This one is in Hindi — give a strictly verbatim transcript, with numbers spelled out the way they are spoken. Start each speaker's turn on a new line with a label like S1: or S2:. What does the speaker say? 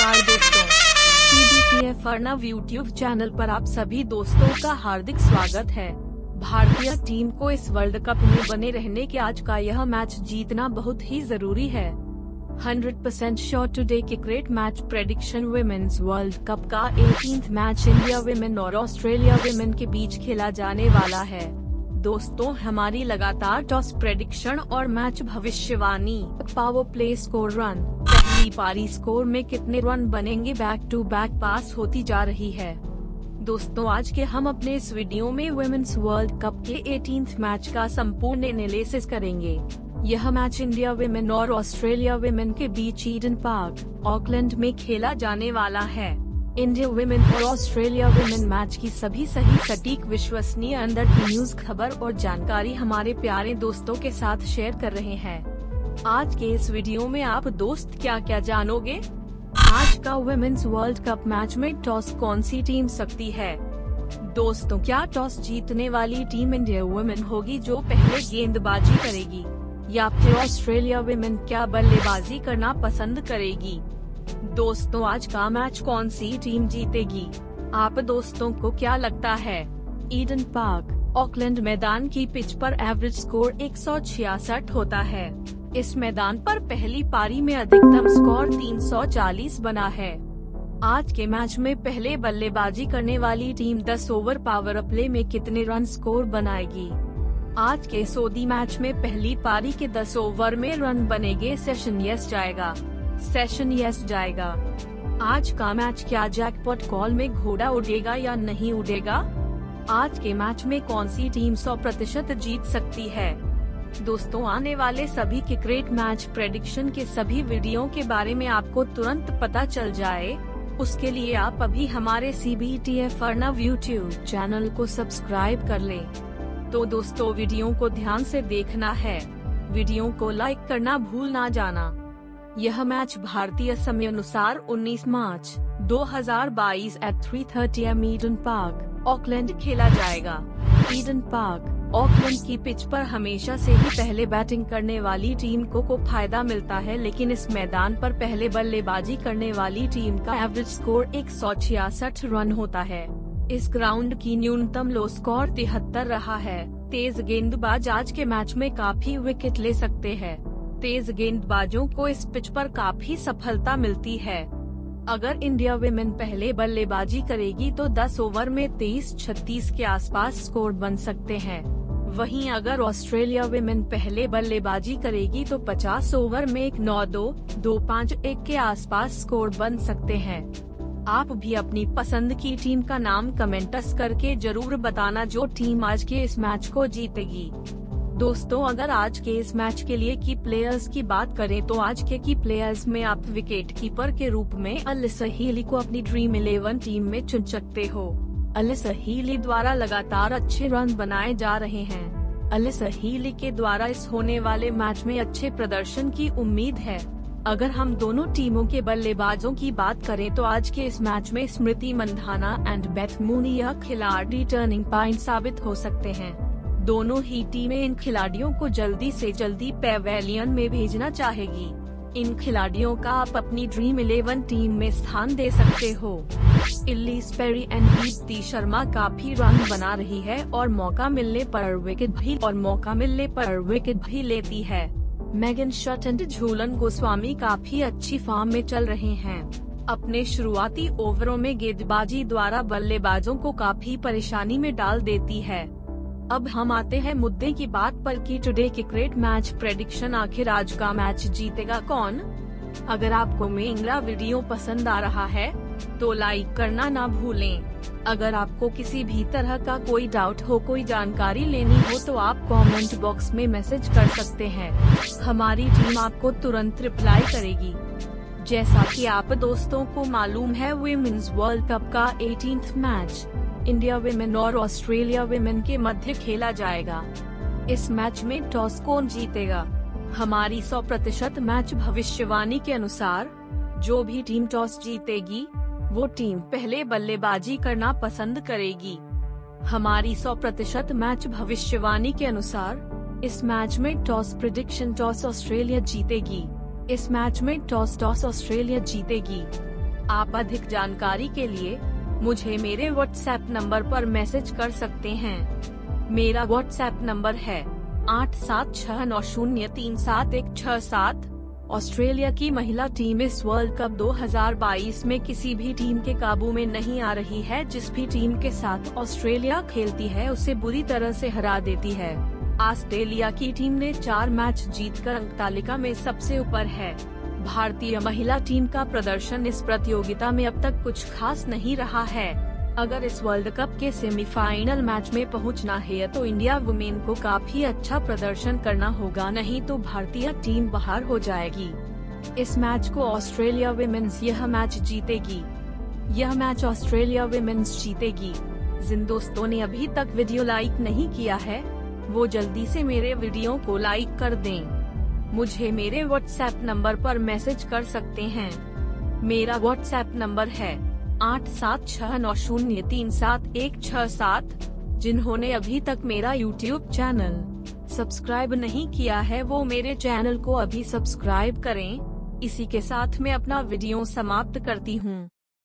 S1: नमस्कार दोस्तों, C B T F Arnav YouTube channel पर आप सभी दोस्तों का हार्दिक स्वागत है। भारतीय टीम को इस वर्ल्ड कप में बने रहने के आज का यह मैच जीतना बहुत ही जरूरी है। Hundred percent sure today cricket match prediction women's world cup का एटीन्थ मैच इंडिया विमेन और ऑस्ट्रेलिया विमेन के बीच खेला जाने वाला है। दोस्तों, हमारी लगातार टॉस प्रेडिक्शन और मैच भविष्यवाणी, पावर प्ले स्कोर, रन, पहली पारी स्कोर में कितने रन बनेंगे, बैक टू बैक पास होती जा रही है। दोस्तों, आज के हम अपने इस वीडियो में वुमेन्स वर्ल्ड कप के एटीन्थ मैच का संपूर्ण एनालिसिस करेंगे। यह मैच इंडिया विमेन और ऑस्ट्रेलिया विमेन के बीच ईडन पार्क, ऑकलैंड में खेला जाने वाला है। इंडिया विमेन और ऑस्ट्रेलिया विमेन मैच की सभी सही सटीक विश्वसनीय अंदर की न्यूज, खबर और जानकारी हमारे प्यारे दोस्तों के साथ शेयर कर रहे हैं। आज के इस वीडियो में आप दोस्त क्या क्या जानोगे? आज का वुमेन्स वर्ल्ड कप मैच में टॉस कौन सी टीम सकती है? दोस्तों, क्या टॉस जीतने वाली टीम इंडिया वुमेन होगी जो पहले गेंदबाजी करेगी, या फिर ऑस्ट्रेलिया विमेन क्या बल्लेबाजी करना पसंद करेगी? दोस्तों, आज का मैच कौन सी टीम जीतेगी? आप दोस्तों को क्या लगता है? ईडन पार्क, ऑकलैंड मैदान की पिच पर एवरेज स्कोर एक सौ छियासठ होता है। इस मैदान पर पहली पारी में अधिकतम स्कोर तीन सौ चालीस बना है। आज के मैच में पहले बल्लेबाजी करने वाली टीम दस ओवर पावर प्ले में कितने रन स्कोर बनाएगी? आज के सऊदी मैच में पहली पारी के दस ओवर में रन बनेंगे, सेशन यस जाएगा, सेशन यस जाएगा। आज का मैच क्या जैकपॉट कॉल में घोड़ा उड़ेगा या नहीं उड़ेगा? आज के मैच में कौन सी टीम सौ प्रतिशत जीत सकती है? दोस्तों, आने वाले सभी क्रिकेट मैच प्रेडिक्शन के सभी वीडियो के बारे में आपको तुरंत पता चल जाए, उसके लिए आप अभी हमारे C B T F Arnav YouTube channel को सब्सक्राइब कर लें। तो दोस्तों, वीडियो को ध्यान से देखना है, वीडियो को लाइक करना भूल ना जाना। यह मैच भारतीय समय अनुसार उन्नीस मार्च दो हज़ार बाईस eight three thirty AM Eden Park, Auckland खेला जाएगा। ईडन पार्क, ऑकलैंड की पिच पर हमेशा से ही पहले बैटिंग करने वाली टीम को को फायदा मिलता है, लेकिन इस मैदान पर पहले बल्लेबाजी करने वाली टीम का एवरेज स्कोर एक सौ छियासठ रन होता है। इस ग्राउंड की न्यूनतम लो स्कोर तिहत्तर रहा है। तेज गेंदबाज आज के मैच में काफी विकेट ले सकते हैं। तेज गेंदबाजों को इस पिच पर काफी सफलता मिलती है। अगर इंडिया विमेन पहले बल्लेबाजी करेगी तो दस ओवर में तेईस छत्तीस के आसपास स्कोर बन सकते हैं। वहीं अगर ऑस्ट्रेलिया विमेन पहले बल्लेबाजी करेगी तो पचास ओवर में एक नौ दो, दो पाँच एक के आसपास स्कोर बन सकते हैं। आप भी अपनी पसंद की टीम का नाम कमेंट्स करके जरूर बताना जो टीम आज के इस मैच को जीतेगी। दोस्तों, अगर आज के इस मैच के लिए की प्लेयर्स की बात करें तो आज के की प्लेयर्स में आप विकेट कीपर के रूप में अलिसा हीली को अपनी ड्रीम इलेवन टीम में चुन सकते हो। अलिसा हीली द्वारा लगातार अच्छे रन बनाए जा रहे हैं। अलिसा हीली के द्वारा इस होने वाले मैच में अच्छे प्रदर्शन की उम्मीद है। अगर हम दोनों टीमों के बल्लेबाजों की बात करें तो आज के इस मैच में Smriti Mandhana and Beth Mooney यह खिलाड़ी टर्निंग पॉइंट साबित हो सकते हैं। दोनों ही टीमें इन खिलाड़ियों को जल्दी से जल्दी पैवेलियन में भेजना चाहेगी। इन खिलाड़ियों का आप अपनी ड्रीम इलेवन टीम में स्थान दे सकते हो। Ellyse Perry and Deepti Sharma काफी रन बना रही है और मौका मिलने पर विकेट भी और मौका मिलने पर विकेट भी लेती है। Megan Schutt and Jhulan Goswami काफी अच्छी फॉर्म में चल रहे हैं। अपने शुरुआती ओवरों में गेंदबाजी द्वारा बल्लेबाजों को काफी परेशानी में डाल देती है। अब हम आते हैं मुद्दे की बात पर कि टुडे क्रिकेट मैच प्रेडिक्शन, आखिर आज का मैच जीतेगा कौन? अगर आपको मेरा वीडियो पसंद आ रहा है तो लाइक करना ना भूलें। अगर आपको किसी भी तरह का कोई डाउट हो, कोई जानकारी लेनी हो तो आप कमेंट बॉक्स में मैसेज कर सकते हैं। हमारी टीम आपको तुरंत रिप्लाई करेगी। जैसा कि आप दोस्तों को मालूम है, वुमेन्स वर्ल्ड कप का एटीन्थ मैच इंडिया विमेन और ऑस्ट्रेलिया विमेन के मध्य खेला जाएगा। इस मैच में टॉस कौन जीतेगा? हमारी सौ प्रतिशत मैच भविष्यवाणी के अनुसार जो भी टीम टॉस जीतेगी वो टीम पहले बल्लेबाजी करना पसंद करेगी। हमारी सौ प्रतिशत मैच भविष्यवाणी के अनुसार इस मैच में टॉस प्रेडिक्शन, टॉस ऑस्ट्रेलिया जीतेगी। इस मैच में टॉस टॉस ऑस्ट्रेलिया जीतेगी। आप अधिक जानकारी के लिए मुझे मेरे व्हाट्सएप नंबर पर मैसेज कर सकते हैं। मेरा व्हाट्सएप नंबर है आठ सात छह नौ शून्य तीन सात एक छह सात। ऑस्ट्रेलिया की महिला टीम इस वर्ल्ड कप दो हज़ार बाईस में किसी भी टीम के काबू में नहीं आ रही है। जिस भी टीम के साथ ऑस्ट्रेलिया खेलती है उसे बुरी तरह से हरा देती है। ऑस्ट्रेलिया की टीम ने चार मैच जीतकर अंक तालिका में सबसे ऊपर है। भारतीय महिला टीम का प्रदर्शन इस प्रतियोगिता में अब तक कुछ खास नहीं रहा है। अगर इस वर्ल्ड कप के सेमीफाइनल मैच में पहुंचना है तो इंडिया वुमेन को काफी अच्छा प्रदर्शन करना होगा, नहीं तो भारतीय टीम बाहर हो जाएगी। इस मैच को ऑस्ट्रेलिया वुमेन्स यह मैच जीतेगी। यह मैच ऑस्ट्रेलिया वुमेन्स जीतेगी। जिन दोस्तों ने अभी तक वीडियो लाइक नहीं किया है वो जल्दी से मेरे वीडियो को लाइक कर दें। मुझे मेरे व्हाट्सएप नंबर पर मैसेज कर सकते हैं। मेरा व्हाट्सएप नंबर है आठ सात छह नौ शून्य तीन सात एक छह सात। जिन्होंने अभी तक मेरा यूट्यूब चैनल सब्सक्राइब नहीं किया है वो मेरे चैनल को अभी सब्सक्राइब करें। इसी के साथ मैं अपना वीडियो समाप्त करती हूँ।